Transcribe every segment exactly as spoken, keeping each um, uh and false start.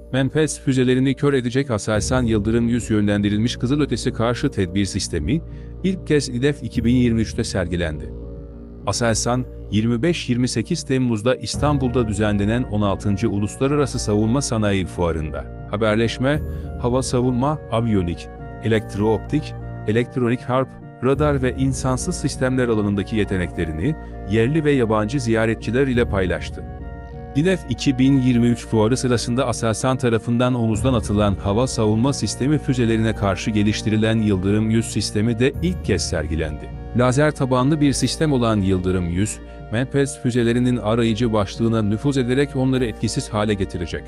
Menfez füzelerini kör edecek Aselsan Yıldırım yüz yönlendirilmiş kızılötesi karşı tedbir sistemi ilk kez İDEF iki bin yirmi üç'te sergilendi. Aselsan, yirmi beş yirmi sekiz Temmuz'da İstanbul'da düzenlenen on altıncı Uluslararası Savunma Sanayi Fuarı'nda haberleşme, hava savunma, aviyonik, elektrooptik, elektronik harp, radar ve insansız sistemler alanındaki yeteneklerini yerli ve yabancı ziyaretçiler ile paylaştı. İDEF iki bin yirmi üç fuarı sırasında Aselsan tarafından omuzdan atılan hava savunma sistemi füzelerine karşı geliştirilen Yıldırım yüz sistemi de ilk kez sergilendi. Lazer tabanlı bir sistem olan Yıldırım yüz, Menfez füzelerinin arayıcı başlığına nüfuz ederek onları etkisiz hale getirecek.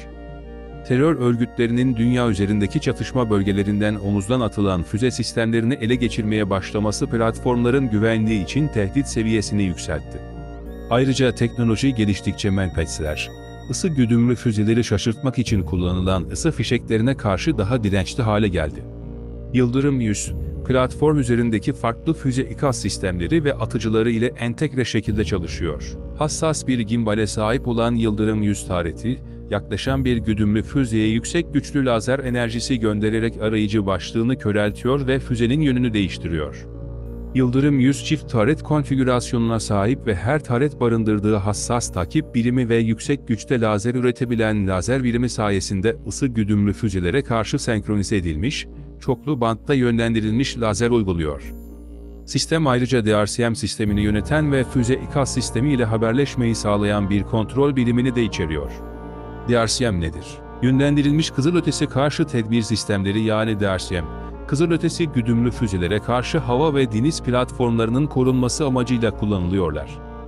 Terör örgütlerinin dünya üzerindeki çatışma bölgelerinden omuzdan atılan füze sistemlerini ele geçirmeye başlaması platformların güvenliği için tehdit seviyesini yükseltti. Ayrıca teknoloji geliştikçe Menfezler, ısı güdümlü füzeleri şaşırtmak için kullanılan ısı fişeklerine karşı daha dirençli hale geldi. Yıldırım yüz, platform üzerindeki farklı füze ikaz sistemleri ve atıcıları ile entegre şekilde çalışıyor. Hassas bir gimbale sahip olan Yıldırım yüz tareti, yaklaşan bir güdümlü füzeye yüksek güçlü lazer enerjisi göndererek arayıcı başlığını köreltiyor ve füzenin yönünü değiştiriyor. Yıldırım yüz çift taret konfigürasyonuna sahip ve her taret barındırdığı hassas takip birimi ve yüksek güçte lazer üretebilen lazer birimi sayesinde ısı güdümlü füzelere karşı senkronize edilmiş, çoklu bantta yönlendirilmiş lazer uyguluyor. Sistem ayrıca D R C M sistemini yöneten ve füze ikaz sistemi ile haberleşmeyi sağlayan bir kontrol birimini de içeriyor. D R C M nedir? Yönlendirilmiş kızılötesi karşı tedbir sistemleri yani D R C M, kızılötesi güdümlü füzelere karşı hava ve deniz platformlarının korunması amacıyla kullanılıyorlar.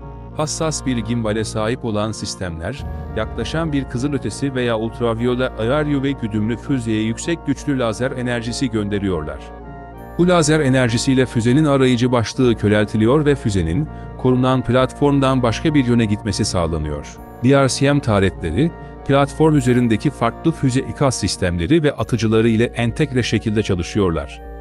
Hassas bir gimbale sahip olan sistemler, yaklaşan bir kızılötesi veya ultraviyole ayar U V güdümlü füzeye yüksek güçlü lazer enerjisi gönderiyorlar. Bu lazer enerjisiyle füzenin arayıcı başlığı köreltiliyor ve füzenin, korunan platformdan başka bir yöne gitmesi sağlanıyor. D R C M taretleri, platform üzerindeki farklı füze ikaz sistemleri ve atıcıları ile entegre şekilde çalışıyorlar.